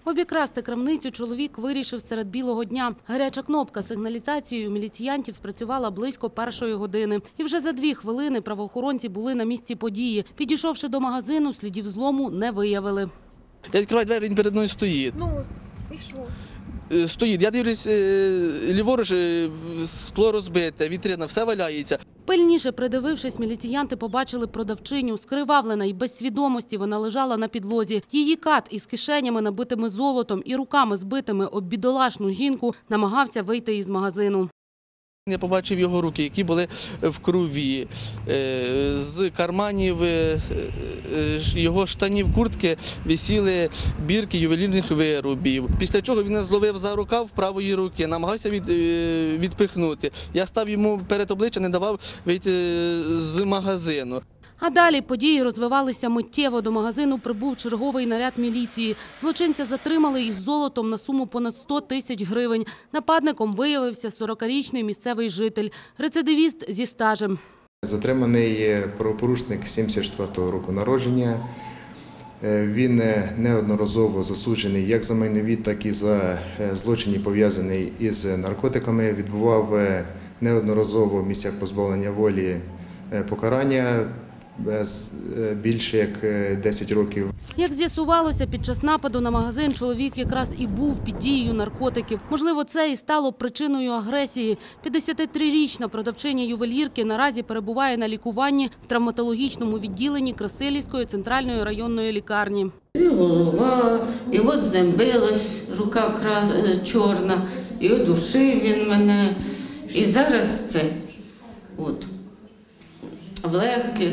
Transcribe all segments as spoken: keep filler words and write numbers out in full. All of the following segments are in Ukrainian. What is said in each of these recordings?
Обікрасти крамницю чоловік вирішив серед білого дня. Гаряча кнопка сигналізації у міліціянтів спрацювала близько першої години. І вже за дві хвилини правоохоронці були на місці події. Підійшовши до магазину, слідів злому не виявили. Я відкриваю двері, він перед мною стоїть. Ну, і що? Стоїть. Я дивлюсь, ліворуч, скло розбите, вітрина, все валяється. Пильніше придивившись, міліціянти побачили продавчиню. Скривавлена і без свідомості вона лежала на підлозі. Її кат із кишенями, набитими золотом, і руками збитими об бідолашну жінку намагався вийти із магазину. Я побачив його руки, які були в крові. З карманів його штанів, куртки висіли бірки ювелірних виробів. Після чого він зловив за рукав правої руки, намагався від, відпихнути. Я став йому перед обличчя, не давав вийти з магазину. А далі події розвивалися миттєво. До магазину прибув черговий наряд міліції. Злочинця затримали із золотом на суму понад сто тисяч гривень. Нападником виявився сорокарічний місцевий житель, рецидивіст зі стажем. Затриманий правопорушник сімдесят четвертого року народження. Він неодноразово засуджений як за майнові, так і за злочини, пов'язані із наркотиками. Відбував неодноразово в місцях позбавлення волі покарання більше як десять років. Як з'ясувалося, під час нападу на магазин чоловік якраз і був під дією наркотиків. Можливо, це і стало причиною агресії. п'ятдесятитрирічна продавчиня ювелірки наразі перебуває на лікуванні в травматологічному відділенні Красилівської центральної районної лікарні. І голова, і от з ним билась, рука чорна, і удушив він мене. І зараз це, от, в легких,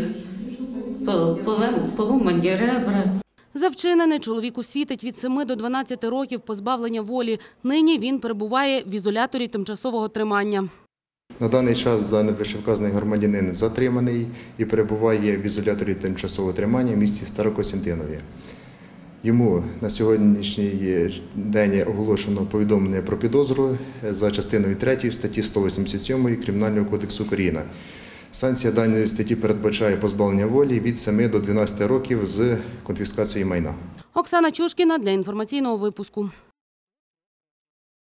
поломані ребра. За вчинене чоловіку світить від семи до дванадцяти років позбавлення волі. Нині він перебуває в ізоляторі тимчасового тримання. На даний час даний вищевказаний громадянин затриманий і перебуває в ізоляторі тимчасового тримання в місті Старокостянтинові. Йому на сьогоднішній день оголошено повідомлення про підозру за частиною третьою статті сто вісімдесят сьомої Кримінального кодексу України. Санкція даної статті передбачає позбавлення волі від семи до дванадцяти років з конфіскацією майна. Оксана Чушкіна для інформаційного випуску.